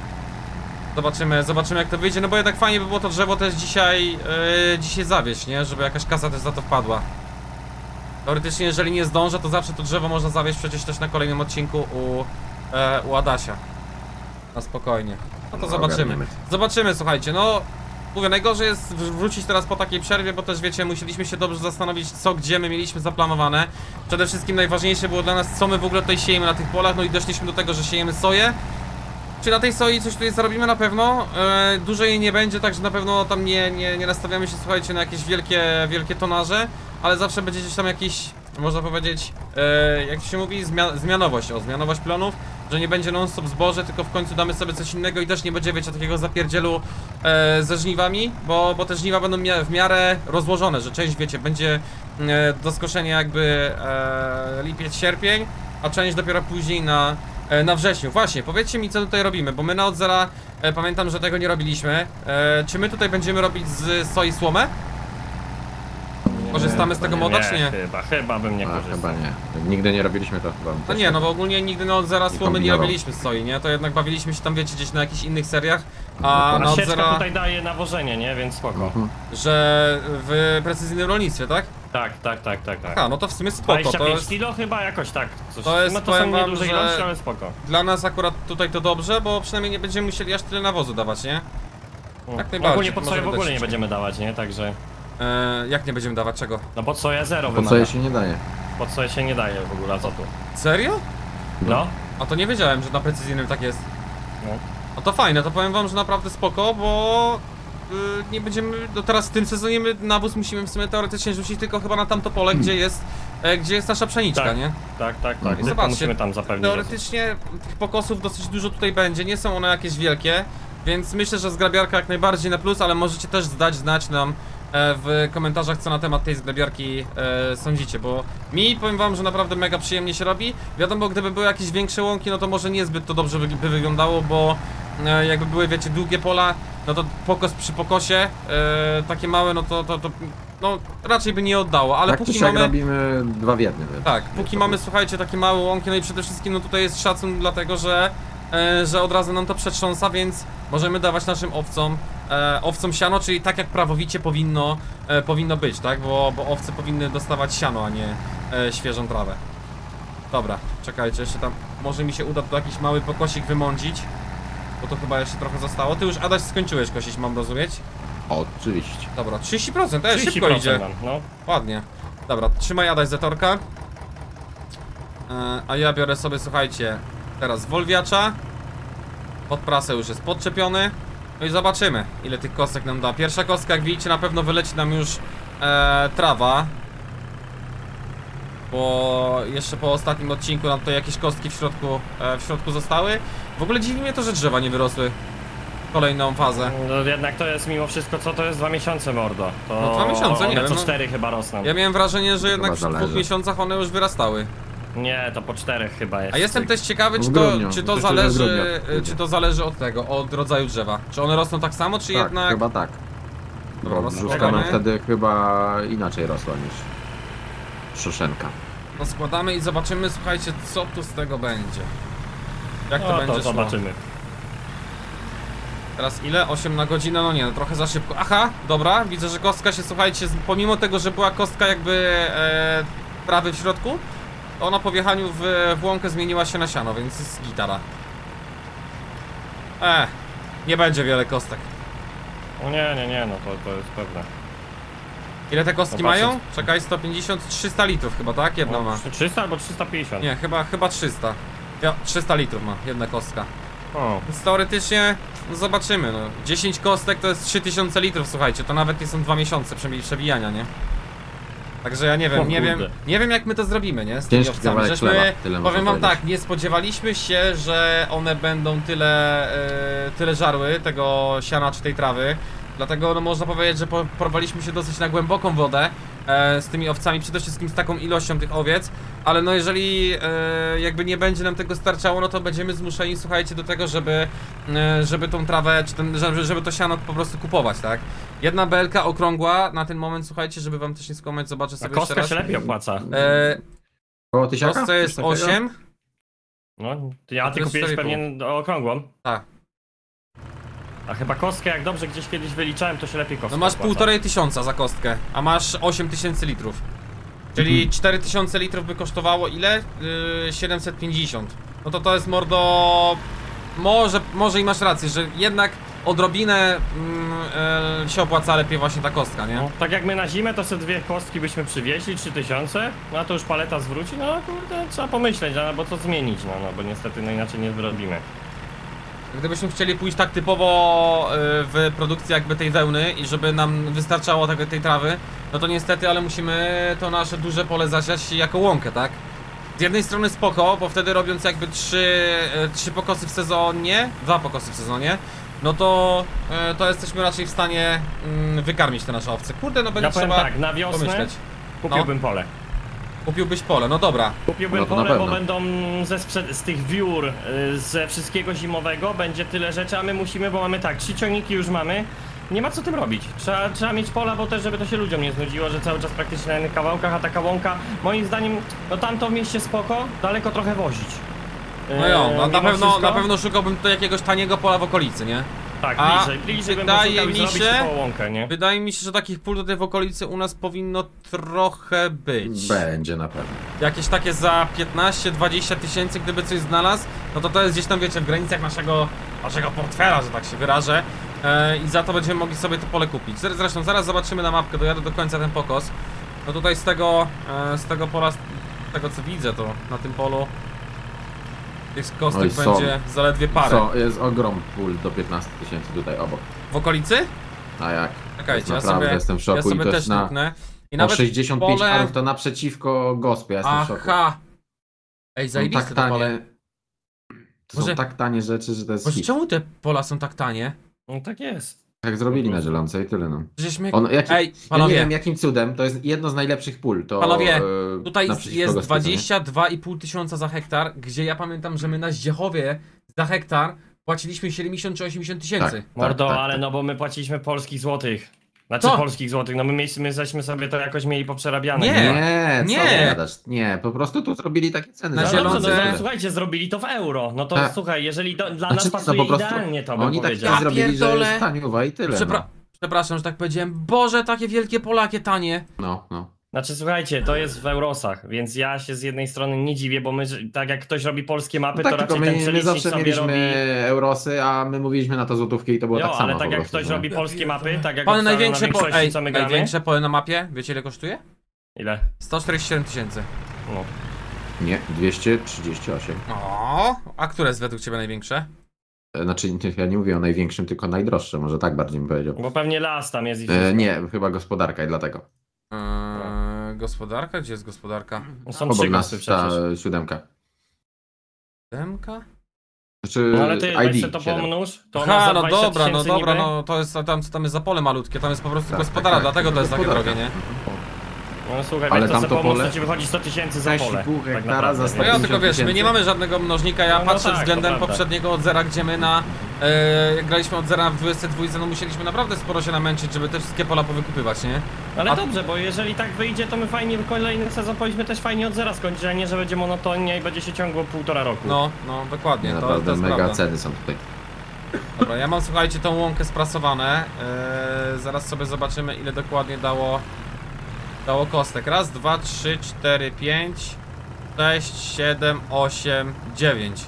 Zobaczymy jak to wyjdzie, no bo jednak fajnie by było to drzewo też dzisiaj zawieźć, nie? Żeby jakaś kasa też za to wpadła. Teoretycznie, jeżeli nie zdążę, to zawsze to drzewo można zawieźć przecież też na kolejnym odcinku u Adasia. Na spokojnie. No to No, zobaczymy. ogarniemy. Zobaczymy, słuchajcie, no... Mówię, najgorzej jest wrócić teraz po takiej przerwie, bo też wiecie, musieliśmy się dobrze zastanowić, co, gdzie my mieliśmy zaplanowane. Przede wszystkim najważniejsze było dla nas, co my w ogóle tutaj siejemy na tych polach, no i doszliśmy do tego, że siejemy soję. Czy na tej soi coś tutaj zarobimy na pewno? Dużo jej nie będzie, także na pewno tam nie nastawiamy się, słuchajcie, na jakieś wielkie tonaże, ale zawsze będzie gdzieś tam jakiś, można powiedzieć, jak się mówi, zmianowość plonów, że nie będzie non-stop zboże, tylko w końcu damy sobie coś innego i też nie będzie, wiecie, takiego zapierdzielu ze żniwami, bo te żniwa będą w miarę rozłożone, że część, wiecie, będzie do skoszenia jakby lipiec, sierpień, a część dopiero później na wrześniu. Właśnie, powiedzcie mi, co tutaj robimy, bo my na od zera pamiętam, że tego nie robiliśmy. Czy my tutaj będziemy robić z soi słomę? Korzystamy z tego moda, czy nie? Chyba bym nie A, korzystał. chyba nie. Jak nigdy nie robiliśmy, to chyba... No nie, no bo ogólnie nigdy na od zera Nie słomy nie kombinował. robiliśmy z soi, nie? To jednak bawiliśmy się tam, wiecie, gdzieś na jakichś innych seriach, a na A od sieczka zera, tutaj daje nawożenie, nie? Więc spoko. Mhm. że w precyzyjnym rolnictwie, tak? Tak. A, no to w sumie spoko, 25 to jest... kilo chyba jakoś tak. Coś. To jest, no to powiem są wam, nieduże że- ilości, ale spoko. Dla nas akurat tutaj to dobrze, bo przynajmniej nie będziemy musieli aż tyle nawozu dawać, nie? Tak najbardziej, Ogólnie pod soję w możemy ogóle dać nie jeszcze. będziemy dawać, nie? Także... Jak nie będziemy dawać czego? No pod soję zero Po wymaga. co jej się nie daje? Pod soję się nie daje w ogóle azotu. Serio? No. A to nie wiedziałem, że na precyzyjnym tak jest. No. No to fajne, to powiem wam, że naprawdę spoko, bo nie będziemy, no teraz w tym sezonie my nawóz musimy w sumie teoretycznie rzucić tylko chyba na tamto pole, gdzie jest nasza pszeniczka, Tak. nie? Tak. I Tylko zobaczcie, musimy tam zapewnić azot. teoretycznie tych pokosów dosyć dużo tutaj będzie, nie są one jakieś wielkie, więc myślę, że zgrabiarka jak najbardziej na plus, ale możecie też znać nam w komentarzach, co na temat tej zgrabiarki sądzicie, bo mi, powiem wam, że naprawdę mega przyjemnie się robi. Wiadomo, gdyby były jakieś większe łąki, no to może niezbyt to dobrze by wyglądało, bo jakby były, wiecie, długie pola, no to pokos przy pokosie, takie małe, no to no raczej by nie oddało, ale Tak czy póki siak mamy... robimy 2 w 1. Więc Tak, póki mamy, słuchajcie, takie małe łąki, no i przede wszystkim, no tutaj jest szacun dlatego, że od razu nam to przetrząsa, więc możemy dawać naszym owcom siano, czyli tak jak prawowicie powinno być, tak? Bo owce powinny dostawać siano, a nie świeżą trawę. Dobra, czekajcie, jeszcze tam może mi się uda tu jakiś mały pokosik wymądzić, bo to chyba jeszcze trochę zostało. Ty już, Adaś, skończyłeś kosić, mam rozumieć? Oczywiście. Dobra, 30%, 30% szybko idzie. nam, no. Ładnie. Dobra, trzymaj, Adaś, zetorka. A ja biorę sobie, słuchajcie, teraz wolwiacza. Pod prasę już jest podczepiony. No i zobaczymy, ile tych kostek nam da. Pierwsza kostka, jak widzicie, na pewno wyleci nam już trawa. Bo jeszcze po ostatnim odcinku nam tutaj jakieś kostki w środku zostały. W ogóle dziwi mnie to, że drzewa nie wyrosły kolejną fazę. No jednak to jest mimo wszystko, co to jest 2 miesiące, mordo. To No 2 miesiące, nie one wiem, co no. 4 chyba rosną. Ja miałem wrażenie, że jednak w Chyba 2 zależy. miesiącach one już wyrastały. Nie, to po 4 chyba jest. A jestem też ciekawy, W czy grudniu. czy to Myślę, że w zależy, grudniu czy to zależy od tego, od rodzaju drzewa. Czy one rosną tak samo, czy Tak, jednak... chyba tak. Dobra, Bo no brzuszka spokojnie. nam wtedy chyba inaczej rosła niż szoszenka. No składamy i zobaczymy, słuchajcie, co tu z tego będzie. Jak to No będzie to szło. zobaczymy. Teraz ile? 8 na godzinę? No nie, no trochę za szybko. Aha, dobra, widzę, że kostka się, słuchajcie, pomimo tego, że była kostka jakby prawy w środku, to ona po wjechaniu w łąkę zmieniła się na siano, więc jest gitara. Nie będzie wiele kostek. O nie, no to jest pewne. Ile te kostki Zobaczyć. mają? Czekaj, 150, 300 litrów chyba, tak? Jedna ma. 300 albo 350. Nie, chyba 300. Ja, 300 litrów ma jedna kostka. O, Więc teoretycznie, no zobaczymy, no. 10 kostek to jest 3000 litrów, słuchajcie, to nawet nie są 2 miesiące przebijania, nie? Także ja nie wiem, O nie kurde. wiem jak my to zrobimy, nie? Z tymi Ciężki owcami. kawałek Żeśmy, chleba, tyle można powiem wam powiedzieć. tak, nie spodziewaliśmy się, że one będą tyle żarły tego siana czy tej trawy. Dlatego no, można powiedzieć, że porwaliśmy się dosyć na głęboką wodę z tymi owcami, przede wszystkim z taką ilością tych owiec. Ale no jeżeli jakby nie będzie nam tego starczało, no to będziemy zmuszeni, słuchajcie, do tego, żeby tą trawę, czy żeby to siano po prostu kupować, tak? Jedna belka okrągła na ten moment, słuchajcie, żeby wam też nie skłamać, zobaczę sobie jeszcze Kostka raz. się lepiej opłaca. Koło 1000? Kostce jest 8. No, A ty to jest kupiłeś 4,5. pewnie okrągłą. Tak. A chyba kostkę, jak dobrze gdzieś kiedyś wyliczałem, to się lepiej kostkę No masz opłaca. 1500 za kostkę, a masz 8000 litrów. Czyli 4000 litrów by kosztowało ile? 750. No to jest mordo... Może i masz rację, że jednak odrobinę się opłaca lepiej właśnie ta kostka, nie? No, tak jak my na zimę, to sobie 2 kostki byśmy przywieźli, 3000, no a to już paleta zwróci, no kurde, trzeba pomyśleć, no, bo co zmienić, no bo niestety no inaczej nie zrobimy. Gdybyśmy chcieli pójść tak typowo w produkcji jakby tej wełny i żeby nam wystarczało tej trawy, no to niestety, ale musimy to nasze duże pole zasiać jako łąkę, tak? Z jednej strony spoko, bo wtedy robiąc jakby 3 pokosy w sezonie, 2 pokosy w sezonie, no to jesteśmy raczej w stanie wykarmić te nasze owce. Kurde, no będzie Ja powiem trzeba tak, na wiosnę pomyśleć. kupiłbym pole. Kupiłbyś pole, no dobra. Kupiłbym No to na pole, bo pewno. będą z tych wiór, ze wszystkiego zimowego, będzie tyle rzeczy, a my musimy, bo mamy tak, 3 ciągniki już mamy. Nie ma co tym robić. Trzeba mieć pola, bo też żeby to się ludziom nie znudziło, że cały czas praktycznie na innych kawałkach, a taka łąka, moim zdaniem, no tamto w mieście spoko, daleko trochę wozić. No jo, no, Mimo na wszystko, pewno szukałbym tutaj jakiegoś taniego pola w okolicy, nie? Tak, A bliżej bym wydaje poszukał i mi zrobić się- typową łąkę, nie? Wydaje mi się, że takich pól tutaj w okolicy u nas powinno trochę być. Będzie na pewno. Jakieś takie za 15-20 tysięcy, gdyby coś znalazł, no to jest gdzieś tam, wiecie, w granicach naszego portfela, że tak się wyrażę. I za to będziemy mogli sobie to pole kupić. Zresztą zaraz zobaczymy na mapkę, dojadę do końca ten pokos. No tutaj z tego pola, z tego co widzę, to na tym polu tych kostek Oj, są. będzie zaledwie parę. Co, jest ogrom pól do 15 tysięcy tutaj obok. W okolicy? A jak? Czekajcie, ja Naprawdę sobie, jestem w szoku ja i sobie to też jest na luknę. I o nawet 65 pole... arów to naprzeciwko gospie, ja jestem w szoku. Aha! Ej, Są zajebiste tak to pole. tanie. To Może- są tak tanie rzeczy, że to jest Boże, hit. czemu te pola są tak tanie? No tak jest. Tak zrobili na zielonce i tyle no. Przecież mnie... Ja Ej, nie panowie, wiem jakim cudem, to jest jedno z najlepszych pól. To, Panowie, tutaj naprzeciwko jest gospie, co nie? 22,5 tysiąca za hektar, gdzie ja pamiętam, że my na Zdziechowie za hektar płaciliśmy 70 czy 80 tysięcy. Tak. Mordo, ale no bo my płaciliśmy polskich złotych. Znaczy Co? polskich złotych, no my żeśmy sobie to jakoś mieli poprzerabiane. Nie. Nie, co Nie. ty gadasz? Nie, po prostu tu zrobili takie ceny. Na za No dobrze, zielonce. zielonce- no, słuchajcie, zrobili to w euro. No to Tak. słuchaj, jeżeli dla Znaczy, nas no pasuje po prostu idealnie, to bym Oni tak powiedział. zrobili, że pierdolę. jest taniuwa i tyle. Przepraszam, że tak powiedziałem. Boże, takie wielkie Polakie tanie. No. Znaczy słuchajcie, to jest w eurosach, więc ja się z jednej strony nie dziwię, bo my, tak jak ktoś robi polskie mapy, No to tak, tylko raczej ten my przelicznik zawsze sobie mieliśmy robi... eurosy, a my mówiliśmy na to złotówki i to było Jo, tak samo ale po tak jak prostu, ktoś nie? robi polskie mapy, tak jak Panie, obstawiam na największe większości, co my gramy. największe pole na mapie, wiecie ile kosztuje? Ile? 147 tysięcy. No. Nie, 238. O, a które jest według ciebie największe? Znaczy, ja nie mówię o największym, tylko najdroższe, może tak bardziej bym powiedział. Bo pewnie las tam jest i wszystko. Nie, chyba gospodarka i dlatego. Gospodarka? Gdzie jest gospodarka? Są Obok 3 nas gosty ta przecież. 7. Demka? Znaczy, No ale ty weź ID sobie to 7. pomnóż, to ona Ha, za no 20 dobra, no tysięcy dobra, niby. no to jest tam jest za pole malutkie, tam jest po prostu Tak, gospodara, tak, dlatego to jest takie gospodarka. drogie, nie? No słuchaj, Ale weź to tamto sobie pomóż, pole- to ci wychodzi 100 tysięcy za 6,5 pole. hektara Tak naprawdę, za nie? 100 No ja tylko 50 wiesz, my nie tysięcy. mamy żadnego mnożnika, ja No patrzę tak, to względem prawda. poprzedniego od zera, gdzie my jak graliśmy od zera w 22, no musieliśmy naprawdę sporo się namęczyć, żeby te wszystkie pola powykupywać, nie? Ale A- dobrze, bo jeżeli tak wyjdzie, to my fajnie kolejny sezon powinniśmy też fajnie od zera skończyć, a nie, że będzie monotonia i będzie się ciągło 1,5 roku. No, dokładnie, Nie, to naprawdę jest mega prawda. ceny są tutaj. Dobra, ja mam, słuchajcie, tą łąkę sprasowane, zaraz sobie zobaczymy, ile dokładnie dało kostek. Raz, 2, 3, 4, 5, 6, 7, 8, 9.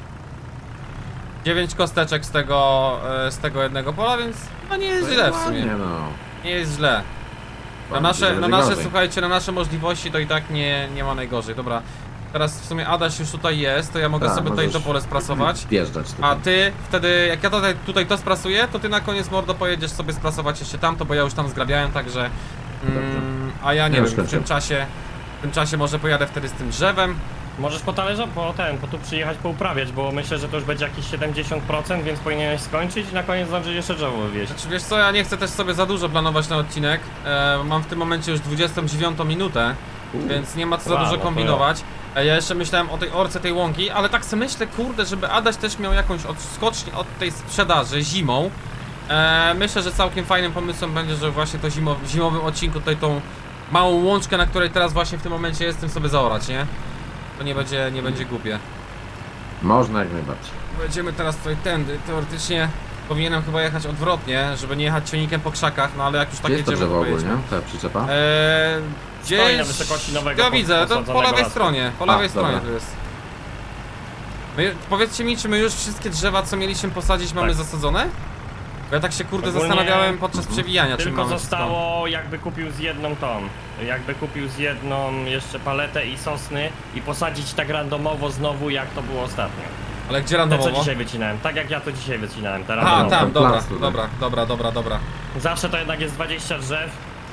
9 kosteczek z tego jednego pola, więc no nie jest źle w sumie. Nie no. Nie jest źle. Na Będzie nasze, gorzej. słuchajcie, na nasze możliwości to i tak nie ma najgorzej. Dobra, teraz w sumie Adaś już tutaj jest, to ja mogę Tak, sobie tutaj to możesz pole sprasować. Wjeżdżać tutaj. A ty wtedy, jak ja tutaj to sprasuję, to ty na koniec, mordo, pojedziesz sobie sprasować jeszcze tamto, bo ja już tam zgrabiałem, także... a ja nie Ja już wiem, w kończę. tym czasie może pojadę wtedy z tym drzewem. Możesz po tu przyjechać pouprawiać, bo myślę, że to już będzie jakieś 70%, więc powinieneś skończyć i na koniec zdążyć jeszcze drzewo wywieźć. Znaczy wiesz co, ja nie chcę też sobie za dużo planować na odcinek. Mam w tym momencie już 29 minutę, więc nie ma co za Wow, dużo no to kombinować. Ja jeszcze myślałem o tej orce tej łąki, ale tak sobie myślę, kurde, żeby Adaś też miał jakąś odskocznię od tej sprzedaży zimą. Myślę, że całkiem fajnym pomysłem będzie, że właśnie to w zimowym odcinku tutaj tą małą łączkę, na której teraz właśnie w tym momencie jestem, sobie zaorać, nie? To nie będzie głupie. Można jak najbardziej. Będziemy teraz tutaj tędy, teoretycznie powinienem chyba jechać odwrotnie, żeby nie jechać ciągnikiem po krzakach, no ale jak już tak Gdzie jest to jedziemy, drzewo to pojedźmy. ogólnie, ta przyczepa? Gdzieś... Stoi na wysokości nowego Ja widzę, to po posadzonego lewej lasu. stronie, po A, lewej stronie dobra. tu jest. Powiedzcie mi, czy my już wszystkie drzewa, co mieliśmy posadzić, mamy Tak. zasadzone? Bo ja tak się kurde Ogólnie zastanawiałem podczas przewijania, czy Tylko mamy zostało, jakby kupił z jedną jakby kupił z jedną jeszcze paletę i sosny i posadzić tak randomowo znowu, jak to było ostatnio. wszystko. Ale gdzie Te, co randomowo? dzisiaj wycinałem, tak jak ja to dzisiaj wycinałem, teraz. Aha, no, tam, ten dobra, plac tutaj. dobra. Zawsze to jednak jest 20 drzew.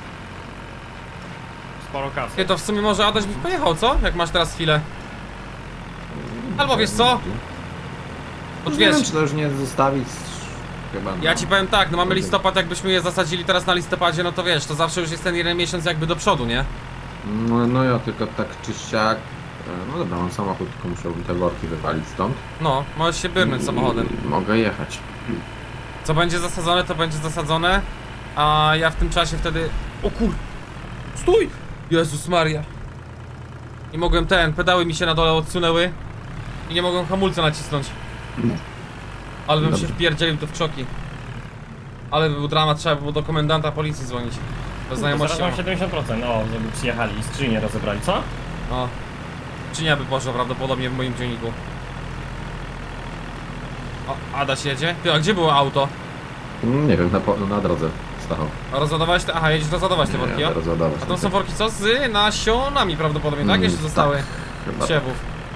Sporo kasy. Nie, to w sumie może Adaś byś pojechał, co? Jak masz teraz chwilę. Albo wiesz co? Bo Nie wiesz, wiem, czy to już nie zostawić chyba. No. ja ci powiem tak, no mamy listopad, jakbyśmy je zasadzili teraz na listopadzie, no to wiesz, to zawsze już jest ten jeden miesiąc jakby do przodu, nie? No ja tylko tak czy siak. No dobra, mam samochód, tylko musiałbym te worki wywalić stąd. No, możesz się byrnąć samochodem. Mogę jechać. Co będzie zasadzone, to będzie zasadzone. A ja w tym czasie wtedy... O kur... Stój! Jezus Maria. Nie mogłem pedały mi się na dole odsunęły. I nie mogłem hamulca nacisnąć. Ale bym się Dobrze. wpierdzielił tu w krzoki. Ale by był dramat, trzeba by było do komendanta policji dzwonić. Do znajomości. Zaraz mam 70%, o, żeby przyjechali i skrzynię rozebrali, co? O. Czynia by poszła prawdopodobnie w moim dzienniku. O, Adaś jedzie? Ty, a gdzie było auto? Nie wiem, na drodze stał. A rozładowałeś te... Aha, jedziesz rozładować te worki, Ja o? rozładować. A to są worki co? Z nasionami prawdopodobnie, tak? Jeszcze zostały Chyba. siewów.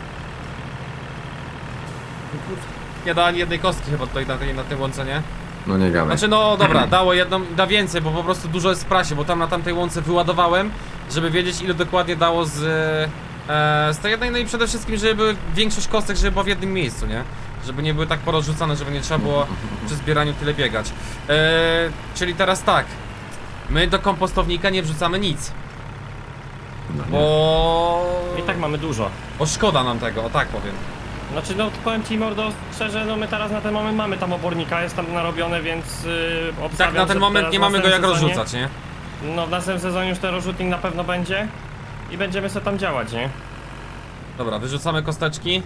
Nie da ani jednej kostki chyba tutaj na tej łące, nie? No nie gadaj. Znaczy no dobra, dało jedną, da więcej, bo po prostu dużo jest w prasie, bo tam na tamtej łące wyładowałem, żeby wiedzieć ile dokładnie dało z tej jednej, no i przede wszystkim, żeby były większość kostek, żeby było w jednym miejscu, nie? Żeby nie były tak porozrzucane, żeby nie trzeba było przy zbieraniu tyle biegać. Czyli teraz tak, my do kompostownika nie wrzucamy nic, No, nie. bo... I tak mamy dużo. Bo szkoda nam tego, o tak powiem. Znaczy no powiem ci mordo szczerze, no my teraz na ten moment mamy tam obornika, jest tam narobione, więc obstawiam, Tak na ten że moment teraz nie w mamy go jak następnym rozrzucać, nie? sezonie- No w następnym sezonie już ten rozrzutnik na pewno będzie i będziemy sobie tam działać, nie? Dobra, wyrzucamy kosteczki.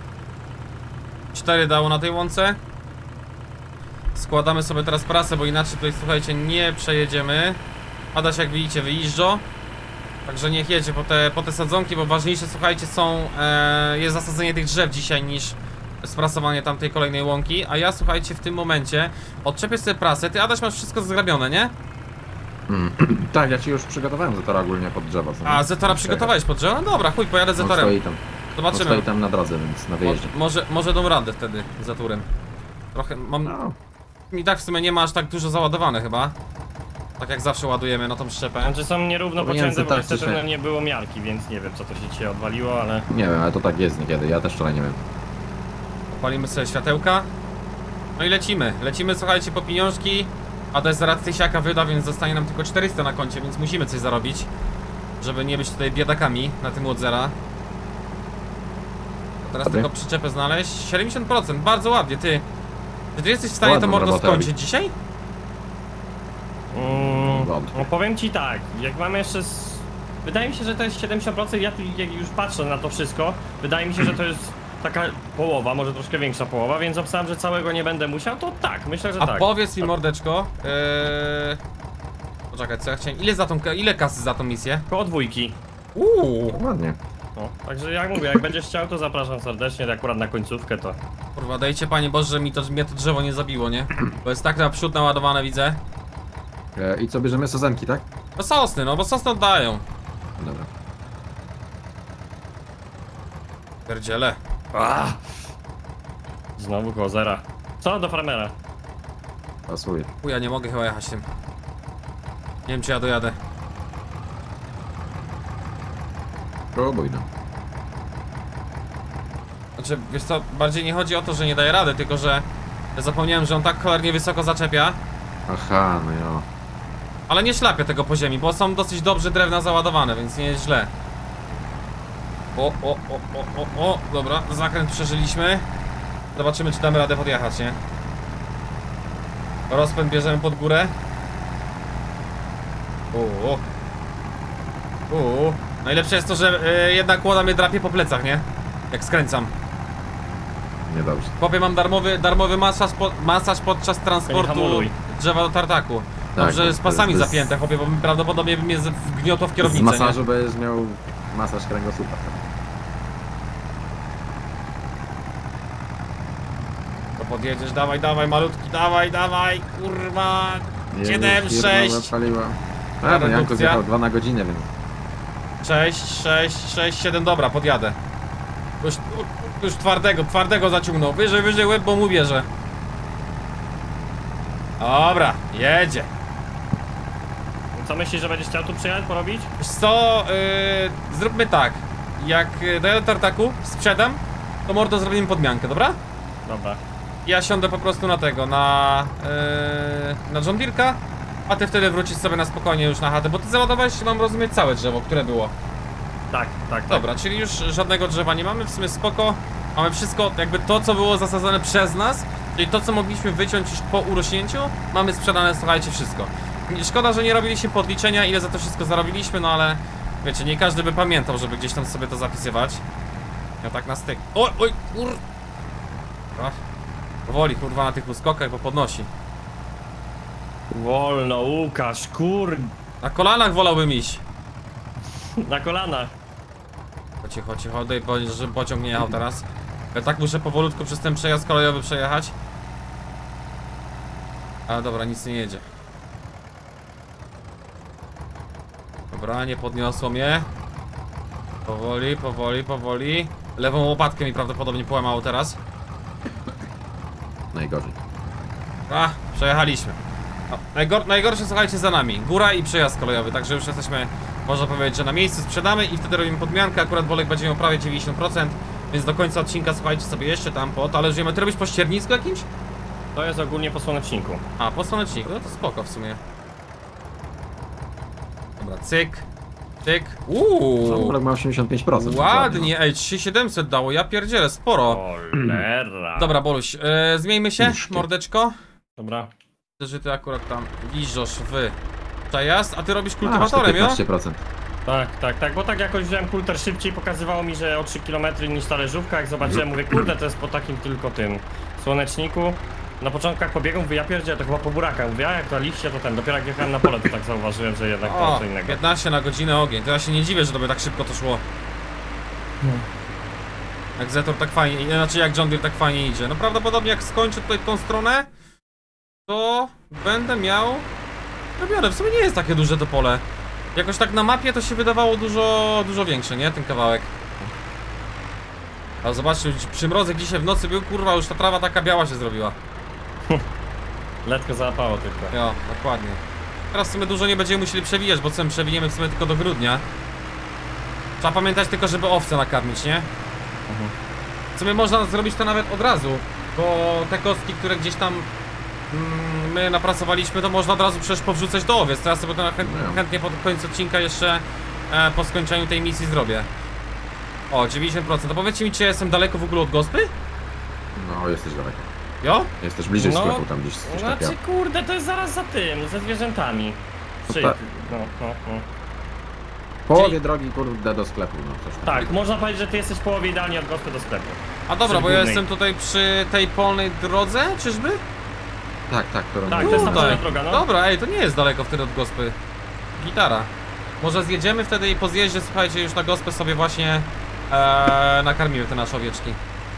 4 dało na tej łące. Składamy sobie teraz prasę, bo inaczej tutaj, słuchajcie, nie przejedziemy. Adaś, jak widzicie, wyjeżdża. Także niech jedzie po te sadzonki, bo ważniejsze, słuchajcie, jest zasadzenie tych drzew dzisiaj niż sprasowanie tamtej kolejnej łąki. A ja, słuchajcie, w tym momencie odczepię sobie prasę. Ty, Adaś, masz wszystko zgrabione, nie? Tak, ja ci już przygotowałem Zetora ogólnie pod drzewo. co nie? A, Zetora przygotowałeś pod drzewo? No dobra, chuj, pojadę On Zetorem. stoi tam. On Zobaczymy. stoi tam na drodze, więc na wyjeździe. Może dam radę wtedy za turem. Trochę mam... No, I tak w sumie nie ma aż tak dużo załadowane chyba. Tak jak zawsze ładujemy na tą szczepę. Znaczy są nierówno Powinien pocięte, bo tak, niestety czy się- no, nie było miarki, więc nie wiem co to się dzisiaj odwaliło, ale... nie wiem, ale to tak jest niekiedy. Ja też wczoraj nie wiem. Palimy sobie światełka. No i lecimy. Lecimy, słuchajcie, po pieniążki. A to jest zaraz tysiaka wyda, więc zostanie nam tylko 400 na koncie, więc musimy coś zarobić. Żeby nie być tutaj biedakami na tym od zera. Teraz Dobry. tylko przyczepę znaleźć. 70%, bardzo ładnie, ty. Czy ty jesteś w stanie to Ładną mordo robotę skończyć robi. dzisiaj? Wątpię. No powiem ci tak, jak mamy jeszcze... Wydaje mi się, że to jest 70%, ja tu jak już patrzę na to wszystko, wydaje mi się, że to jest taka połowa, może troszkę większa połowa, więc obstawiam, że całego nie będę musiał, to tak, myślę, że A tak. powiedz mi, mordeczko, poczekaj, co ja chciałem, ile kasy za tą misję? Koło dwójki. Ładnie. No, także jak mówię, jak będziesz chciał, to zapraszam serdecznie, akurat na końcówkę to... Kurwa, dajcie Panie Boże, że mnie to drzewo nie zabiło, nie? Bo jest tak naprzód naładowane, widzę. I co, bierzemy sezonki, tak? No sosny, no bo sosny oddają. Dobra. Pierdziele. Znowu koło zera. Co? Do farmera. Pasuje. Ja nie mogę chyba jechać tym. Nie wiem, czy ja dojadę. Próbuj no. Znaczy, wiesz co, bardziej nie chodzi o to, że nie daje rady, tylko że ja zapomniałem, że on tak cholernie wysoko zaczepia. Aha, no jo. Ale nie szlapie tego po ziemi, bo są dosyć dobrze drewna załadowane, więc nie jest źle. O, dobra, zakręt przeżyliśmy. Zobaczymy, czy damy radę podjechać, nie? Rozpęd bierzemy pod górę. Najlepsze jest to, że jedna kłoda mnie drapie po plecach, nie? Jak skręcam. Niedobrze. Chłopie, mam darmowy masaż podczas transportu hamuluj. drzewa do tartaku. Tak, Dobrze, no, z pasami to jest- zapięte, chłopie, bo prawdopodobnie by mnie wgniotło w Z kierownicę, masażu nie? będziesz miał masaż kręgosłupa. To podjedziesz, dawaj, malutki, dawaj, kurwa. 7, Firma 6, odpaliła. A, no Janko redukcja. zjechał 2 na godzinę, więc... 6, 7, dobra, podjadę. Już twardego zaciągnął. Wyżej łeb, bo mu bierze. Dobra, jedzie. Co myślisz, że będziesz chciał tu przyjechać, porobić? Wiesz co, zróbmy tak. Jak daję do tartaku, sprzedam, to mordo zrobimy podmiankę, dobra? Dobra. Ja siądę po prostu na tego, na John Deere'ka, a ty wtedy wrócisz sobie na spokojnie już na chatę, bo ty załadowałeś, mam rozumieć, całe drzewo, które było. Tak. Dobra, czyli już żadnego drzewa nie mamy, w sumie spoko. Mamy wszystko, jakby to, co było zasadzone przez nas, czyli to, co mogliśmy wyciąć już po urośnięciu, mamy sprzedane, słuchajcie, wszystko. Szkoda, że nie robiliśmy podliczenia, ile za to wszystko zarobiliśmy, no ale wiecie, nie każdy by pamiętał, żeby gdzieś tam sobie to zapisywać. Ja tak na styk. Oj, kur... Powoli, kurwa, na tych uskokach, bo podnosi. Wolno, Łukasz, Na kolanach wolałbym iść. na kolanach. Cicho, daj, żeby pociąg nie jechał teraz. Ja tak muszę powolutku przez ten przejazd kolejowy przejechać. Ale dobra, nic nie jedzie. Dobra, nie podniosło mnie. Powoli. Lewą łopatkę mi prawdopodobnie połamało teraz. Najgorzej. Przejechaliśmy. Najgorsze, słuchajcie, za nami. Góra i przejazd kolejowy, także już jesteśmy, można powiedzieć, że na miejscu sprzedamy i wtedy robimy podmiankę. Akurat Bolek będzie miał prawie 90%, więc do końca odcinka, słuchajcie, sobie jeszcze tam ale żyjemy. Ty robisz po ściernisku jakimś? To jest ogólnie po słoneczniku. A, po słoneczniku, no to spoko w sumie. Dobra, cyk. Bolek ma 85%. Ładnie, ej, 3700 dało, ja pierdzielę, sporo. Cholera. Dobra, Boluś, zmieńmy się, Nóżki. mordeczko. Dobra. Że ty akurat tam wjeżdżasz w przejazd, a ty robisz A, kultywatorem, jo? 15%. Tak, bo tak jakoś wziąłem kulter szybciej, pokazywało mi, że o 3 km niż talerzówka, jak zobaczyłem, mówię, kurde, to jest po takim tylko tym słoneczniku. Na początkach pobiegów mówię, ja pierdzielę, to chyba po burakach, mówię, a jak to liście, to dobra, jak jechałem na pole, to tak zauważyłem, że jednak to O, co innego. 15 na godzinę ogień, to ja się nie dziwię, że to by tak szybko to szło. Jak Zetor tak fajnie, znaczy jak John Deere tak fajnie idzie. No prawdopodobnie jak skończę tutaj tą stronę, to będę miał robione. W sumie nie jest takie duże to pole. Jakoś tak na mapie to się wydawało dużo większe, nie? Ten kawałek. Ale zobaczcie, przymrozek dzisiaj w nocy był, kurwa, już ta trawa taka biała się zrobiła. Letko załapało tylko. Jo, dokładnie. Teraz w sumie dużo nie będziemy musieli przewijać, bo co my przewijemy w sumie tylko do grudnia. Trzeba pamiętać tylko, żeby owce nakarmić, nie? W sumie można zrobić to nawet od razu, bo te kostki, które gdzieś tam my napracowaliśmy, to można od razu przecież powrzucać do owiec. Teraz sobie to chętnie pod koniec odcinka jeszcze po skończeniu tej misji zrobię. O, 90%. To powiedzcie mi, czy ja jestem daleko w ogóle od gospy? No, jesteś daleko. Jo? Jesteś bliżej No, sklepu tam gdzieś tak Znaczy, jak ja. kurde, to jest zaraz za tym, ze zwierzętami. Przy... tak. No. W połowie drogi, kurde, do sklepu, no coś tam. Tak, można powiedzieć, że ty jesteś w połowie idealnie od gospy do sklepu. A dobra, bo ja Głównej. jestem tutaj przy tej polnej drodze, czyżby? Tak, którą... Tak, to jest ta Tutaj. polna droga, no. Dobra, ej, to nie jest daleko wtedy od gospy. Gitara. Może zjedziemy wtedy i po zjeździe, słuchajcie, już na gospę sobie właśnie nakarmimy te nasze owieczki.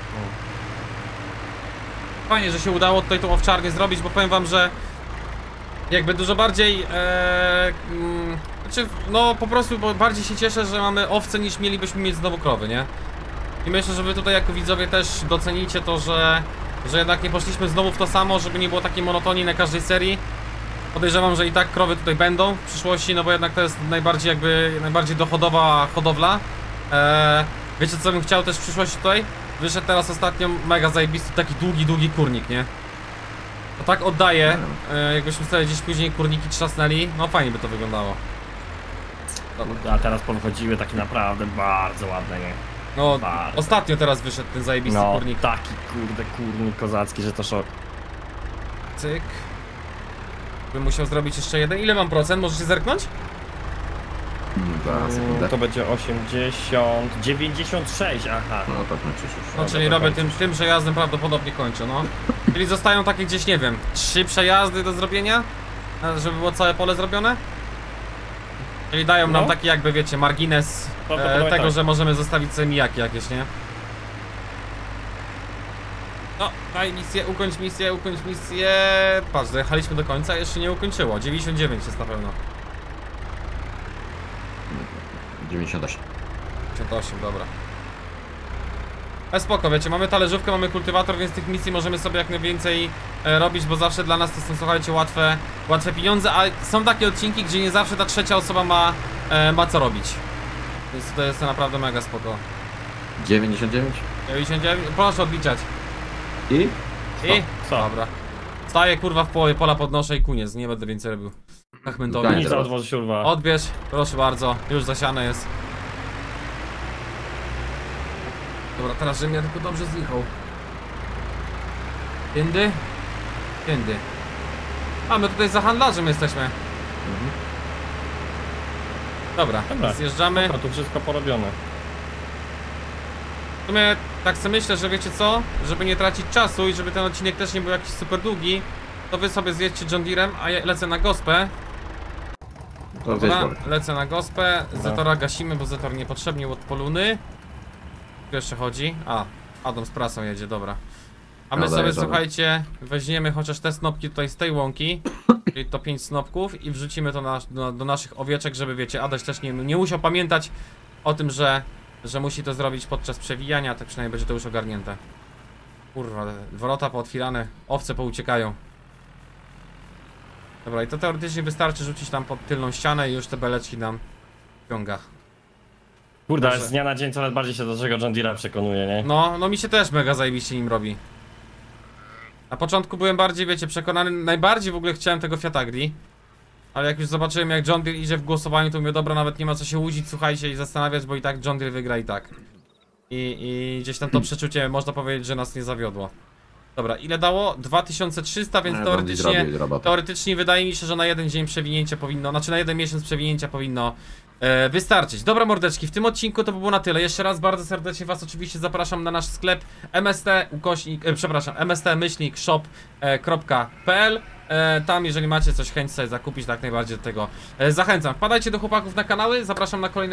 Fajnie, że się udało tutaj tą owczarnię zrobić, bo powiem wam, że jakby dużo bardziej znaczy, no po prostu bo bardziej się cieszę, że mamy owce niż mielibyśmy mieć znowu krowy, nie? I myślę, że wy tutaj jako widzowie też docenicie to, że jednak nie poszliśmy znowu w to samo, żeby nie było takiej monotonii na każdej serii. Podejrzewam, że i tak krowy tutaj będą w przyszłości, no bo jednak to jest najbardziej dochodowa hodowla. Wiecie co bym chciał też w przyszłości tutaj? wyszedł teraz ostatnio mega zajebisty, taki długi kurnik, nie? To tak oddaje, jakbyśmy sobie gdzieś później kurniki trzasnęli, no fajnie by to wyglądało. A teraz powchodziły takie naprawdę bardzo ładne, nie? No, Bardzo. ostatnio teraz wyszedł ten zajebisty No, kurnik. taki kurde kurnik kozacki, że to szok. Cyk. Bym musiał zrobić jeszcze jeden. Ile mam procent? Możecie zerknąć? Za sekundę. To będzie 80, 96, aha. No tak na ciszę. No, czyli robię tym przejazdem prawdopodobnie kończę, no. Czyli zostają takie gdzieś, nie wiem, 3 przejazdy do zrobienia? Żeby było całe pole zrobione? Czyli dają nam No. taki jakby, wiecie, margines Prawdopodobnie tego, tak. że możemy zostawić sobie mijaki jakieś, nie? No, daj misję, ukończ misję, ukończ misję. Patrz, dojechaliśmy do końca, jeszcze nie ukończyło. 99 jest na pewno. 98. 58, dobra. Ale spoko, wiecie, mamy talerzówkę, mamy kultywator, więc tych misji możemy sobie jak najwięcej robić, bo zawsze dla nas to są, słuchajcie, łatwe pieniądze, a są takie odcinki, gdzie nie zawsze ta trzecia osoba ma co robić. Więc to jest naprawdę mega spoko. 99? 99, proszę odliczać. I? I? Co? Dobra. Staję kurwa w połowie pola, podnoszę i koniec, nie będę więcej robił. Tak mentowi. Daj, Nic teraz. odwozi się urwa. Odbierz, proszę bardzo, już zasiane jest. Dobra, teraz żebym ja tylko dobrze zjechał. Tędy? Tędy. A, my tutaj za handlarzem jesteśmy. Dobra, Dobra. zjeżdżamy. A tu wszystko porobione. W sumie tak sobie myślę, że wiecie co? Żeby nie tracić czasu i żeby ten odcinek też nie był jakiś super długi, to wy sobie zjedźcie John Deere'em, a ja lecę na gospę. To Dobra, zjedź lecę na gospę. Dobra. Zetora gasimy, bo Zetor niepotrzebnie od poluny. Tu jeszcze chodzi. A, Adam z prasą jedzie, dobra. A my No, sobie, dojeżdżamy. słuchajcie, weźmiemy chociaż te snopki tutaj z tej łąki, czyli to 5 snopków i wrzucimy to do naszych owieczek, żeby wiecie, Adaś też nie musiał pamiętać o tym, że musi to zrobić podczas przewijania, tak przynajmniej będzie to już ogarnięte. Kurwa, wrota pootwierane, owce pouciekają. Dobra, i to teoretycznie wystarczy rzucić tam pod tylną ścianę i już te beleczki nam ciąga. Kurde, ale Dobrze. z dnia na dzień coraz bardziej się do tego John Deere'a przekonuje, nie? No mi się też mega zajebiście nim robi. Na początku byłem bardziej, wiecie, przekonany, najbardziej w ogóle chciałem tego Fiat Agri. Ale jak już zobaczyłem jak John Deere idzie w głosowaniu, to mówię, dobra, nawet nie ma co się łudzić, słuchajcie, i zastanawiać, bo i tak John Deere wygra i tak. I gdzieś tam to przeczucie, można powiedzieć, że nas nie zawiodło. Dobra, ile dało? 2300, więc Nie, teoretycznie wydaje mi się, że na jeden dzień przewinięcia powinno, znaczy na jeden miesiąc przewinięcia powinno wystarczyć. Dobra mordeczki, w tym odcinku to by było na tyle. Jeszcze raz bardzo serdecznie was oczywiście zapraszam na nasz sklep mst-shop.pl. Tam jeżeli macie coś chęć sobie zakupić, tak najbardziej do tego zachęcam. Wpadajcie do chłopaków na kanały, zapraszam na kolejny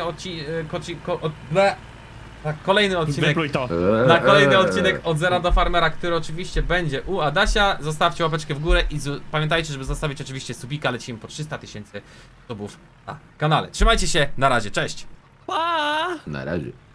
kolejny odcinek. Wypluj to. Na kolejny odcinek od Zera do Farmera, który oczywiście będzie u Adasia. Zostawcie łapeczkę w górę i pamiętajcie, żeby zostawić oczywiście subika. Lecimy po 300 000 subów na kanale. Trzymajcie się, na razie, cześć! Pa! Na razie.